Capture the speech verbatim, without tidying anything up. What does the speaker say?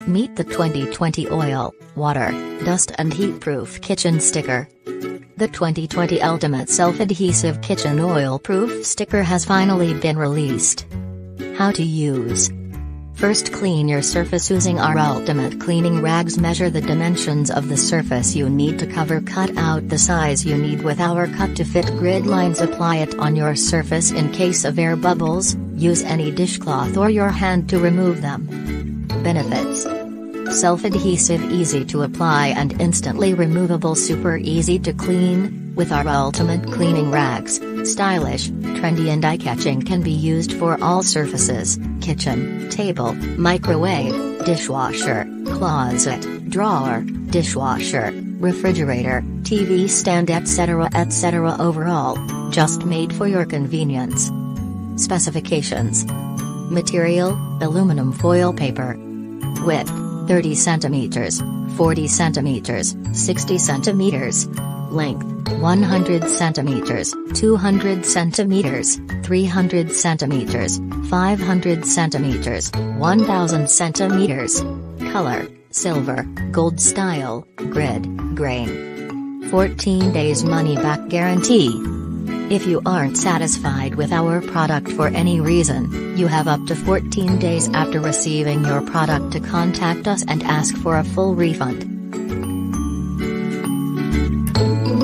Meet the twenty twenty Oil, Water, Dust and Heat-Proof Kitchen Sticker. The twenty twenty Ultimate Self-Adhesive Kitchen Oil Proof Sticker has finally been released. How to use. First, clean your surface using our Ultimate Cleaning Rags. Measure the dimensions of the surface you need to cover. Cut out the size you need with our cut-to-fit grid lines. Apply it on your surface. In case of air bubbles, use any dishcloth or your hand to remove them. Benefits. Self-adhesive, easy to apply and instantly removable. Super easy to clean, with our Ultimate Cleaning Rags. Stylish, trendy and eye-catching, can be used for all surfaces: kitchen, table, microwave, dishwasher, closet, drawer, dishwasher, refrigerator, T V stand, etc et cetera. Overall, just made for your convenience. Specifications. Material, aluminum foil paper. Width, thirty centimeters, forty centimeters, sixty centimeters. Length, one hundred centimeters, two hundred centimeters, three hundred centimeters, five hundred centimeters, one thousand centimeters. Color, silver, gold style, grid, grain. fourteen days money back guarantee. If you aren't satisfied with our product for any reason, you have up to fourteen days after receiving your product to contact us and ask for a full refund.